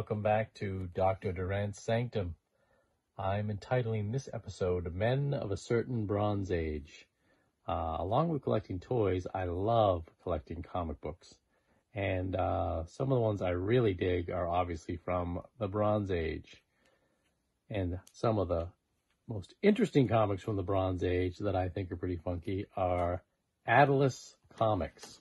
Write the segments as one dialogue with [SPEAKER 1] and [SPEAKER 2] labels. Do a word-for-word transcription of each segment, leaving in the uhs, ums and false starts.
[SPEAKER 1] welcome back to Doctor Durant's Sanctum. I'm entitling this episode Men of a Certain Bronze Age. Uh, along with collecting toys, I love collecting comic books. And uh, some of the ones I really dig are obviously from the Bronze Age. And some of the most interesting comics from the Bronze Age that I think are pretty funky are Atlas Comics.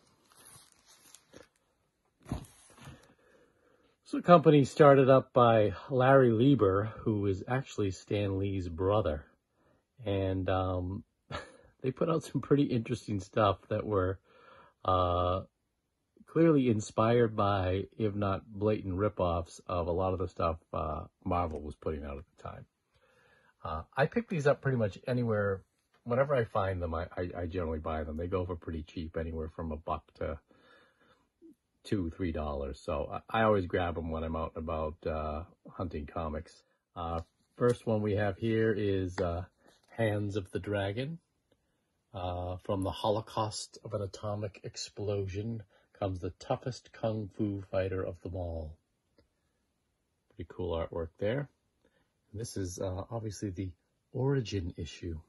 [SPEAKER 1] It's a company started up by Larry Lieber, who is actually Stan Lee's brother. And um, they put out some pretty interesting stuff that were uh, clearly inspired by, if not blatant ripoffs, of a lot of the stuff uh, Marvel was putting out at the time. Uh, I pick these up pretty much anywhere. Whenever I find them, I, I, I generally buy them. They go for pretty cheap, anywhere from a buck to two, three dollars. So I, I always grab them when I'm out and about uh, hunting comics. Uh, first one we have here is uh, Hands of the Dragon. Uh, from the Holocaust of an Atomic Explosion comes the toughest kung fu fighter of them all. Pretty cool artwork there. And this is uh, obviously the origin issue.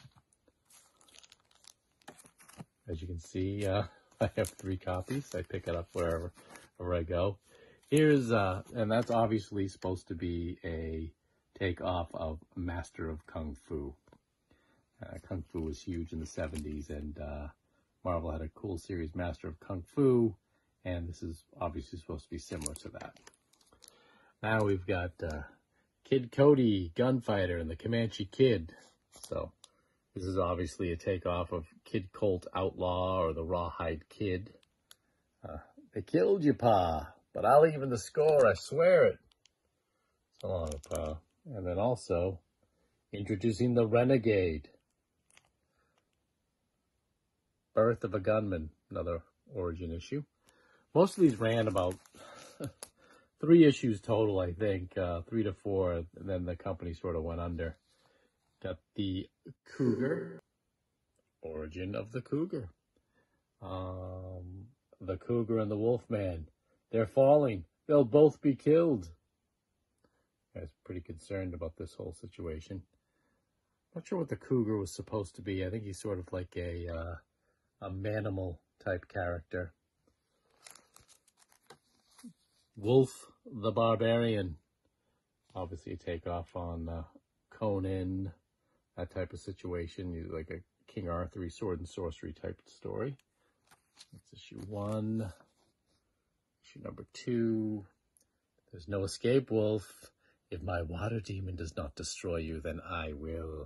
[SPEAKER 1] As you can see, uh, I have three copies. I pick it up wherever, wherever I go. Here's, uh, and that's obviously supposed to be a takeoff of Master of Kung Fu. Uh, Kung Fu was huge in the seventies, and uh, Marvel had a cool series, Master of Kung Fu, and this is obviously supposed to be similar to that. Now we've got uh, Kid Cody, Gunfighter, and the Comanche Kid. So this is obviously a takeoff of Kid Colt Outlaw or the Rawhide Kid. Uh, they killed you, Pa, but I'll even the score, I swear it. So long, Pa. And then also introducing the Renegade. Birth of a Gunman, another origin issue. Most of these ran about three issues total, I think, uh, three to four, and then the company sort of went under. Got the Cougar, origin of the Cougar. Um, the Cougar and the Wolfman. They're falling. They'll both be killed. I was pretty concerned about this whole situation. Not sure what the Cougar was supposed to be. I think he's sort of like a uh, a manimal type character. Wolf the Barbarian. Obviously a takeoff on uh, Conan, that type of situation. Like a King Arthur sword and sorcery type story. That's issue one. Issue number two. There's no escape, Wolf. If my water demon does not destroy you, then I will.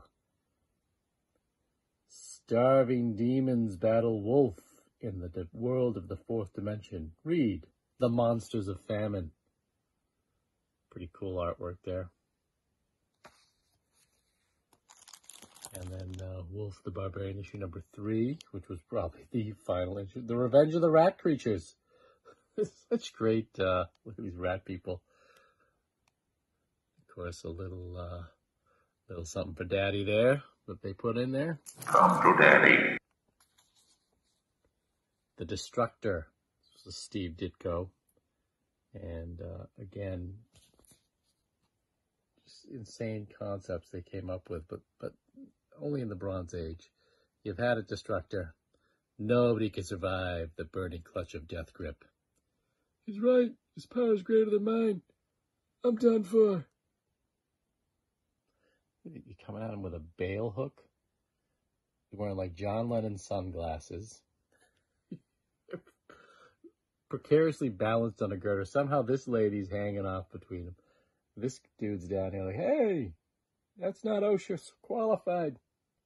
[SPEAKER 1] Starving demons battle Wolf in the world of the fourth dimension. Read The Monsters of Famine. Pretty cool artwork there. And then uh, Wolf the Barbarian, issue number three, which was probably the final issue. The Revenge of the Rat Creatures. Such great, uh, look at these rat people. Of course, a little, uh, little something for Daddy there that they put in there.
[SPEAKER 2] Come to Daddy.
[SPEAKER 1] The Destructor. This is Steve Ditko. And uh, again, just insane concepts they came up with, but but only in the Bronze Age. You've had a Destructor. Nobody can survive the burning clutch of Death Grip. He's right. His power is greater than mine. I'm done for. You're coming at him with a bail hook. You're wearing like John Lennon sunglasses. Precariously balanced on a girder. Somehow this lady's hanging off between them. This dude's down here like, hey, that's not OSHA qualified.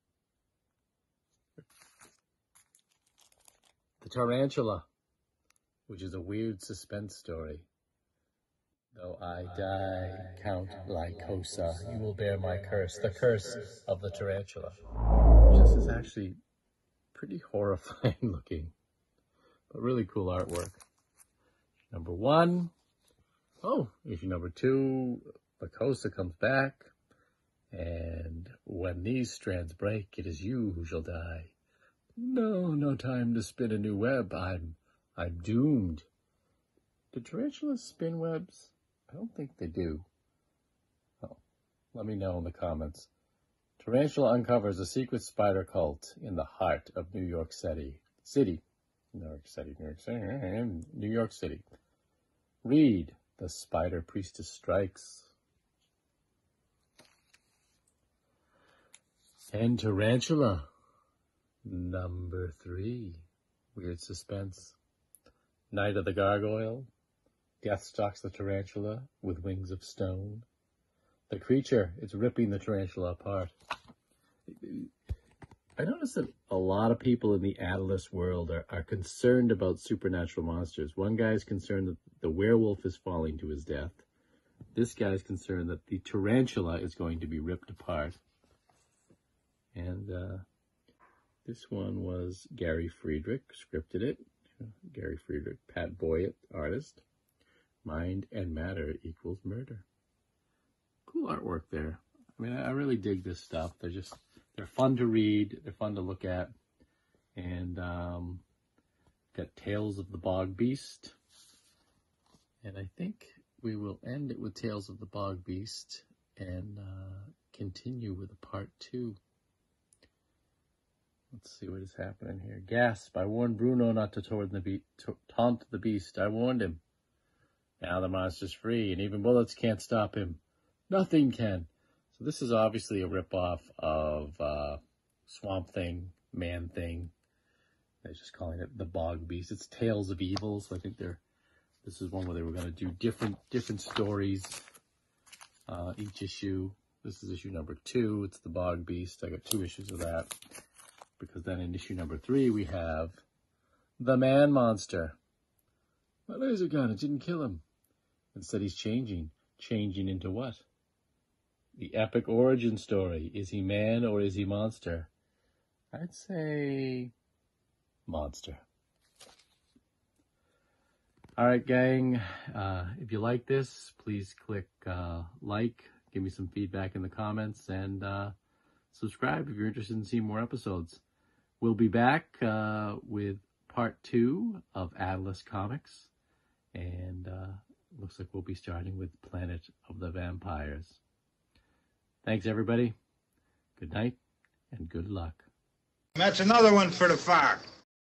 [SPEAKER 1] The Tarantula, which is a weird suspense story. Though I die, Count Lycosa, you will bear my curse, the curse of the tarantula. This is actually pretty horrifying looking, but really cool artwork. Number one. Oh, issue number two, Lycosa comes back, and when these strands break, it is you who shall die. No, no time to spin a new web. I'm, I'm doomed. Do tarantulas spin webs? I don't think they do. Oh, let me know in the comments. Tarantula uncovers a secret spider cult in the heart of New York City. City. New York City, New York City, New York City. Read The Spider Priestess Strikes. And Tarantula, number three. Weird suspense. Night of the Gargoyle. Death stalks the tarantula with wings of stone. The creature is ripping the tarantula apart. I noticed that a lot of people in the Atlas world are, are concerned about supernatural monsters. One guy is concerned that the werewolf is falling to his death. This guy is concerned that the tarantula is going to be ripped apart. And uh, this one was Gary Friedrich, scripted it. Gary Friedrich, Pat Boyd, artist. Mind and matter equals murder. Cool artwork there. I mean, I really dig this stuff. They're just, they're fun to read. They're fun to look at. And um, got Tales of the Bog Beast. And I think we will end it with Tales of the Bog Beast and uh, continue with a part two. Let's see what is happening here. Gasp! I warned Bruno not to taunt the, be to taunt the beast. I warned him. Now the monster's free, and even bullets can't stop him. Nothing can. So this is obviously a ripoff of uh, Swamp Thing, Man Thing. They're just calling it the Bog Beast. It's Tales of Evil, so I think they're. This is one where they were going to do different different stories. Uh, each issue. This is issue number two. It's the Bog Beast. I got two issues of that. Because then in issue number three, we have the Man Monster. My laser gun, it didn't kill him. Instead, he's changing. Changing into what? The epic origin story. Is he man or is he monster? I'd say monster. All right, gang. Uh, if you like this, please click uh, like. Give me some feedback in the comments. And uh, subscribe if you're interested in seeing more episodes. We'll be back uh, with part two of Atlas Comics. And uh, looks like we'll be starting with Planet of the Vampires. Thanks, everybody. Good night and good luck.
[SPEAKER 2] That's another one for the fire.